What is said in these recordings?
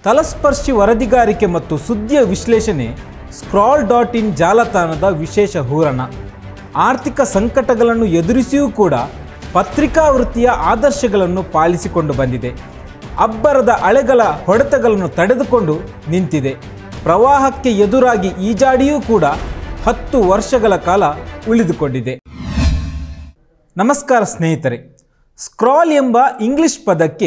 ತಲಸ್ಪರ್ಶಿ ವರದಿಗಾರಿಕೆ ಮತ್ತು ಸುದ್ದಿಯ ವಿಶ್ಲೇಷಣೆ scroll.in ಜಾಲತಾಣದ ವಿಶೇಷ ಹೂರಣ. ಆರ್ಥಿಕ ಸಂಕಟಗಳನ್ನು ಎದುರಿಸಿಯೂ ಕೂಡ ಪತ್ರಿಕಾ ವೃತ್ತಿಯ ಆದರ್ಶಗಳನ್ನು ಪಾಲಿಸಿಕೊಂಡು ಬಂದಿದೆ. ಅಬ್ಬರದ ಅಲೆಗಳ ಹೊಡೆತಗಳನ್ನು ತಡೆದುಕೊಂಡು ನಿಂತಿದೆ. ಪ್ರವಾಹಕ್ಕೆ ಎದುರಾಗಿ ಈಜಾಡಿಯೂ ಕೂಡ 10 ವರ್ಷಗಳ ಕಾಲ ಉಳಿದುಕೊಂಡಿದೆ. ನಮಸ್ಕಾರ ಸ್ನೇಹಿತರೆ. ಸ್ಕ್ರಾಲ್ ಎಂಬ ಇಂಗ್ಲಿಷ್ ಪದಕ್ಕೆ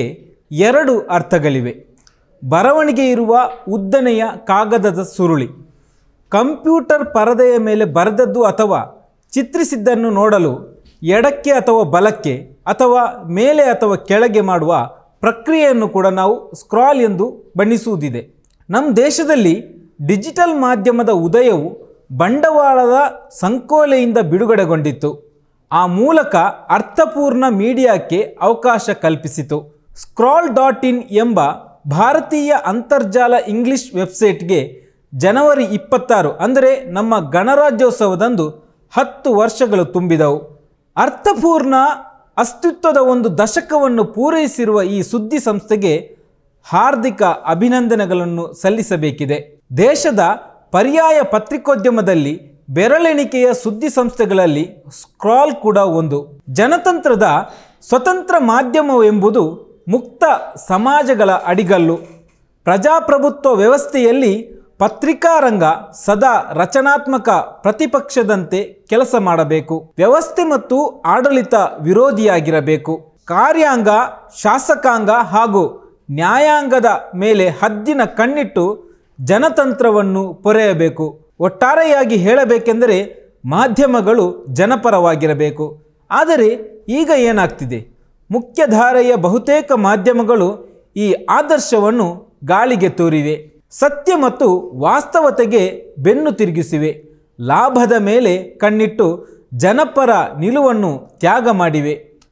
2 ಅರ್ಥಗಳಿವೆ. ಬರವಣಿಗೆ ಇರುವ ಉದ್ದನೆಯ ಕಾಗದದ ಸುರುಳಿ. ಕಂಪ್ಯೂಟರ್ ಪರದೆಯ ಮೇಲೆ ಬರೆದದ್ದು ಅಥವಾ ಚಿತ್ರಿಸಿದ್ದನ್ನು ನೋಡಲು ಎಡಕ್ಕೆ ಅಥವಾ ಬಲಕ್ಕೆ ಅಥವಾ ಮೇಲೆ ಅಥವಾ ಕೆಳಗೆ ಮಾಡುವ ಪ್ರಕ್ರಿಯೆಯನ್ನು ಕೂಡ ನಾವು ಸ್ಕ್ರಾಲ್ ಎಂದು ಬಣ್ಣಿಸುವುದಿದೆ. ನಮ್ಮ ದೇಶದಲ್ಲಿ ಡಿಜಿಟಲ್ ಮಾಧ್ಯಮದ ಉದಯವು ಬಂಡವಾಳದ ಸಂಕೋಲೆಯಿಂದ ಬಿಡುಗಡೆಗೊಂಡಿತ್ತು. ಆ ಮೂಲಕ ಅರ್ಥಪೂರ್ಣ ಮೀಡಿಯಾಕ್ಕೆ ಅವಕಾಶ ಕಲ್ಪಿಸಿತು. scroll.in ಎಂಬ ಭಾರತೀಯ ಅಂತರ್ಜಾಲ ಇಂಗ್ಲಿಷ್ ವೆಬ್ಸೈಟ್ಗೆ ಜನವರಿ 26 ಅಂದರೆ ನಮ್ಮ ಗಣರಾಜ್ಯೋತ್ಸವದಂದು 10 ವರ್ಷಗಳು ತುಂಬಿದವು. ಅರ್ಥಪೂರ್ಣ ಅಸ್ತಿತ್ವದ ಒಂದು ದಶಕವನ್ನು ಪೂರೈಸಿರುವ ಈ ಸುದ್ದಿ ಸಂಸ್ಥೆಗೆ ಹಾರ್ದಿಕ ಅಭಿನಂದನೆಗಳನ್ನು ಸಲ್ಲಿಸಬೇಕಿದೆ. ದೇಶದ ಪರ್ಯಾಯ ಪತ್ರಿಕೋದ್ಯಮದಲ್ಲಿ ಬೆರಳೆಣಿಕೆಯ ಸುದ್ದಿ ಸಂಸ್ಥೆಗಳಲ್ಲಿ ಸ್ಕ್ರಾಲ್ ಕೂಡ ಒಂದು. ಜನತಂತ್ರದ ಸ್ವತಂತ್ರ ಮಾಧ್ಯಮವೆಂಬುದು ಮುಕ್ತ ಸಮಾಜಗಳ ಅಡಿಗಲ್ಲು. ಪ್ರಜಾಪ್ರಭುತ್ವ ವ್ಯವಸ್ಥೆಯಲ್ಲಿ ಪತ್ರಿಕಾ ರಂಗ ಸದಾ ರಚನಾತ್ಮಕ ಪ್ರತಿಪಕ್ಷದಂತೆ ಕೆಲಸ ಮಾಡಬೇಕು. ವ್ಯವಸ್ಥೆ ಮತ್ತು ಆಡಳಿತ ವಿರೋಧಿಯಾಗಿರಬೇಕು. ಕಾರ್ಯಾಂಗ, ಶಾಸಕಾಂಗ ಹಾಗೂ ನ್ಯಾಯಾಂಗದ ಮೇಲೆ ಹದ್ದಿನ ಕಣ್ಣಿಟ್ಟು ಜನತಂತ್ರವನ್ನು ಪೊರೆಯಬೇಕು. ಒಟ್ಟಾರೆಯಾಗಿ ಹೇಳಬೇಕೆಂದರೆ ಮಾಧ್ಯಮಗಳು ಜನಪರವಾಗಿರಬೇಕು. ಆದರೆ ಈಗ ಏನಾಗ್ತಿದೆ? ಮುಖ್ಯಧಾರೆಯ ಬಹುತೇಕ ಮಾಧ್ಯಮಗಳು ಈ ಆದರ್ಶವನ್ನು ಗಾಳಿಗೆ ತೂರಿವೆ. ಸತ್ಯ ಮತ್ತು ವಾಸ್ತವತೆಗೆ ಬೆನ್ನು ತಿರುಗಿಸಿವೆ. ಲಾಭದ ಮೇಲೆ ಕಣ್ಣಿಟ್ಟು ಜನಪರ ನಿಲುವನ್ನು ತ್ಯಾಗ ಮಾಡಿವೆ.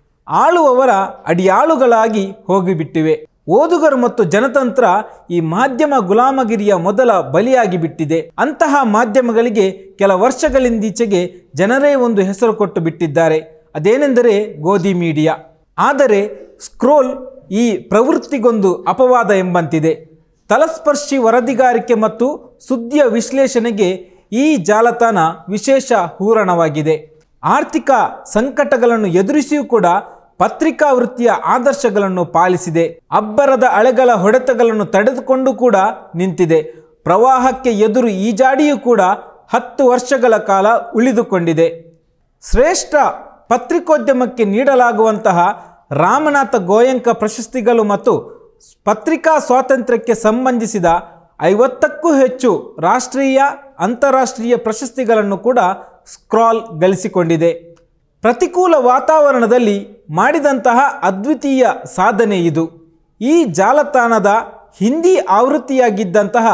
ಆಳುವವರ ಅಡಿಯಾಳುಗಳಾಗಿ ಹೋಗಿಬಿಟ್ಟಿವೆ. ಓದುಗರು ಮತ್ತು ಜನತಂತ್ರ ಈ ಮಾಧ್ಯಮ ಗುಲಾಮಗಿರಿಯ ಮೊದಲ ಬಲಿಯಾಗಿ ಬಿಟ್ಟಿದೆ. ಅಂತಹ ಮಾಧ್ಯಮಗಳಿಗೆ ಕೆಲ ವರ್ಷಗಳಿಂದೀಚೆಗೆ ಜನರೇ ಒಂದು ಹೆಸರು ಕೊಟ್ಟು ಬಿಟ್ಟಿದ್ದಾರೆ. ಅದೇನೆಂದರೆ ಗೋಧಿ ಮೀಡಿಯಾ. ಆದರೆ ಸ್ಕ್ರೋಲ್ ಈ ಪ್ರವೃತ್ತಿಗೊಂದು ಅಪವಾದ ಎಂಬಂತಿದೆ. ತಲಸ್ಪರ್ಶಿ ವರದಿಗಾರಿಕೆ ಮತ್ತು ಸುದ್ದಿಯ ವಿಶ್ಲೇಷಣೆಗೆ ಈ ಜಾಲತಾಣ ವಿಶೇಷ ಹೂರಣವಾಗಿದೆ. ಆರ್ಥಿಕ ಸಂಕಟಗಳನ್ನು ಎದುರಿಸಿಯೂ ಕೂಡ ಪತ್ರಿಕಾ ವೃತ್ತಿಯ ಆದರ್ಶಗಳನ್ನು ಪಾಲಿಸಿದೆ. ಅಬ್ಬರದ ಅಲೆಗಳ ಹೊಡೆತಗಳನ್ನು ತಡೆದುಕೊಂಡು ಕೂಡ ನಿಂತಿದೆ. ಪ್ರವಾಹಕ್ಕೆ ಎದುರು ಈಜಾಡಿಯೂ ಕೂಡ 10 ವರ್ಷಗಳ ಕಾಲ ಉಳಿದುಕೊಂಡಿದೆ. ಶ್ರೇಷ್ಠ ಪತ್ರಿಕೋದ್ಯಮಕ್ಕೆ ನೀಡಲಾಗುವಂತಹ ರಾಮನಾಥ ಗೋಯಂಕ ಪ್ರಶಸ್ತಿಗಳು ಮತ್ತು ಪತ್ರಿಕಾ ಸ್ವಾತಂತ್ರ್ಯಕ್ಕೆ ಸಂಬಂಧಿಸಿದ 50ಕ್ಕೂ ಹೆಚ್ಚು ರಾಷ್ಟ್ರೀಯ ಅಂತಾರಾಷ್ಟ್ರೀಯ ಪ್ರಶಸ್ತಿಗಳನ್ನು ಕೂಡ ಸ್ಕ್ರಾಲ್ ಗಳಿಸಿಕೊಂಡಿದೆ. ಪ್ರತಿಕೂಲ ವಾತಾವರಣದಲ್ಲಿ ಮಾಡಿದಂತಹ ಅದ್ವಿತೀಯ ಸಾಧನೆ ಇದು. ಈ ಜಾಲತಾಣದ ಹಿಂದಿ ಆವೃತ್ತಿಯಾಗಿದ್ದಂತಹ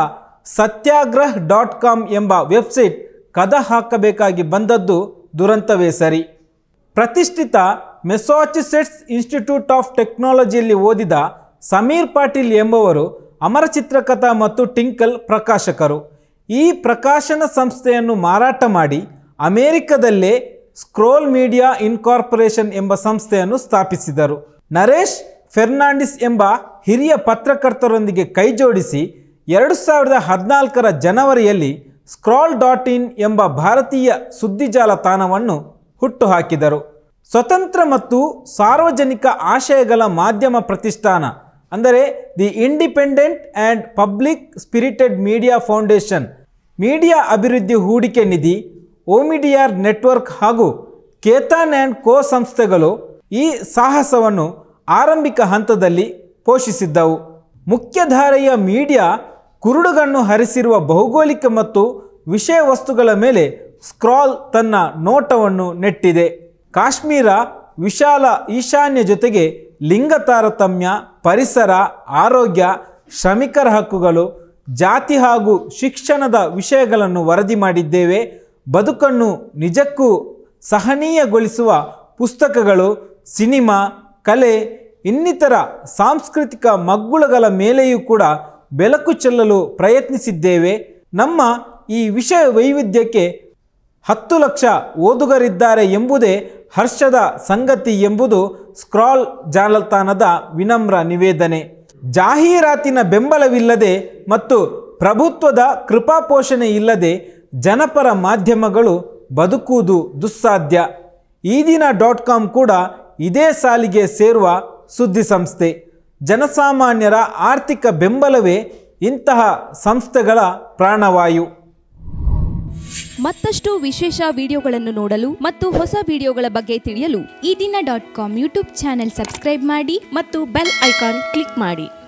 satyagrah.com ಎಂಬ ವೆಬ್ಸೈಟ್ ಕದ ಹಾಕಬೇಕಾಗಿ ಬಂದದ್ದು ದುರಂತವೇ ಸರಿ. ಪ್ರತಿಷ್ಠಿತ ಮೆಸಾಚ್ಯುಸೆಟ್ಸ್ ಇನ್ಸ್ಟಿಟ್ಯೂಟ್ ಆಫ್ ಟೆಕ್ನಾಲಜಿಯಲ್ಲಿ ಓದಿದ ಸಮೀರ್ ಪಾಟೀಲ್ ಎಂಬುವರು ಅಮರ ಚಿತ್ರಕಥಾ ಮತ್ತು ಟಿಂಕಲ್ ಪ್ರಕಾಶಕರು. ಈ ಪ್ರಕಾಶನ ಸಂಸ್ಥೆಯನ್ನು ಮಾರಾಟ ಮಾಡಿ ಅಮೆರಿಕದಲ್ಲೇ ಸ್ಕ್ರೋಲ್ ಮೀಡಿಯಾ ಇನ್ಕಾರ್ಪೊರೇಷನ್ ಎಂಬ ಸಂಸ್ಥೆಯನ್ನು ಸ್ಥಾಪಿಸಿದರು. ನರೇಶ್ ಫೆರ್ನಾಂಡಿಸ್ ಎಂಬ ಹಿರಿಯ ಪತ್ರಕರ್ತರೊಂದಿಗೆ ಕೈಜೋಡಿಸಿ 2014ರ ಜನವರಿಯಲ್ಲಿ scroll.in ಎಂಬ ಭಾರತೀಯ ಸುದ್ದಿ ಜಾಲತಾಣವನ್ನು ಹುಟ್ಟುಹಾಕಿದರು. ಸ್ವತಂತ್ರ ಮತ್ತು ಸಾರ್ವಜನಿಕ ಆಶಯಗಳ ಮಾಧ್ಯಮ ಪ್ರತಿಷ್ಠಾನ ಅಂದರೆ the independent and public spirited media foundation, media ಅಭಿವೃದ್ಧಿ ಹೂಡಿಕೆ ನಿಧಿ, ಓಮಿಡಿಯಾರ್ ನೆಟ್ವರ್ಕ್ ಹಾಗೂ ಕೇತಾನ್ ಆ್ಯಂಡ್ ಕೋ ಸಂಸ್ಥೆಗಳು ಈ ಸಾಹಸವನ್ನು ಆರಂಭಿಕ ಹಂತದಲ್ಲಿ ಪೋಷಿಸಿದ್ದವು. ಮುಖ್ಯಧಾರೆಯ ಮೀಡಿಯಾ ಕುರುಡುಗಣ್ಣು ಹರಿಸಿರುವ ಭೌಗೋಳಿಕ ಮತ್ತು ವಿಷಯ ವಸ್ತುಗಳ ಮೇಲೆ ಸ್ಕ್ರಾಲ್ ತನ್ನ ನೋಟವನ್ನು ನೆಟ್ಟಿದೆ. ಕಾಶ್ಮೀರ, ವಿಶಾಲ ಈಶಾನ್ಯ ಜೊತೆಗೆ ಲಿಂಗ ತಾರತಮ್ಯ, ಪರಿಸರ, ಆರೋಗ್ಯ, ಶ್ರಮಿಕರ ಹಕ್ಕುಗಳು, ಜಾತಿ ಹಾಗೂ ಶಿಕ್ಷಣದ ವಿಷಯಗಳನ್ನು ವರದಿ ಮಾಡಿದ್ದೇವೆ. ಬದುಕನ್ನು ನಿಜಕ್ಕೂ ಸಹನೀಯಗೊಳಿಸುವ ಪುಸ್ತಕಗಳು, ಸಿನಿಮಾ, ಕಲೆ, ಇನ್ನಿತರ ಸಾಂಸ್ಕೃತಿಕ ಮಗ್ಗುಲಗಳ ಮೇಲೆಯೂ ಕೂಡ ಬೆಳಕು ಚೆಲ್ಲಲು ಪ್ರಯತ್ನಿಸಿದ್ದೇವೆ. ನಮ್ಮ ಈ ವಿಷಯ ವೈವಿಧ್ಯಕ್ಕೆ 10 ಲಕ್ಷ ಓದುಗರಿದ್ದಾರೆ ಎಂಬುದೇ ಹರ್ಷದ ಸಂಗತಿ ಎಂಬುದು ಸ್ಕ್ರಾಲ್ ಜಾಲತಾಣದ ವಿನಮ್ರ ನಿವೇದನೆ. ಜಾಹೀರಾತಿನ ಬೆಂಬಲವಿಲ್ಲದೆ ಮತ್ತು ಪ್ರಭುತ್ವದ ಕೃಪಾಪೋಷಣೆ ಇಲ್ಲದೆ ಜನಪರ ಮಾಧ್ಯಮಗಳು ಬದುಕುವುದು ದುಸ್ಸಾಧ್ಯ. ಈ ದಿನ .com ಕೂಡ ಇದೇ ಸಾಲಿಗೆ ಸೇರುವ ಸುದ್ದಿ ಸಂಸ್ಥೆ. ಜನಸಾಮಾನ್ಯರ ಆರ್ಥಿಕ ಬೆಂಬಲವೇ ಇಂತಹ ಸಂಸ್ಥೆಗಳ ಪ್ರಾಣವಾಯು. ಮತ್ತಷ್ಟು ವಿಶೇಷ ವಿಡಿಯೋಗಳನ್ನು ನೋಡಲು ಮತ್ತು ಹೊಸ ವಿಡಿಯೋಗಳ ಬಗ್ಗೆ ತಿಳಿಯಲು ಈ ದಿನ .com ಯೂಟ್ಯೂಬ್ ಚಾನೆಲ್ ಸಬ್ಸ್ಕ್ರೈಬ್ ಮಾಡಿ ಮತ್ತು ಬೆಲ್ ಐಕಾನ್ ಕ್ಲಿಕ್ ಮಾಡಿ.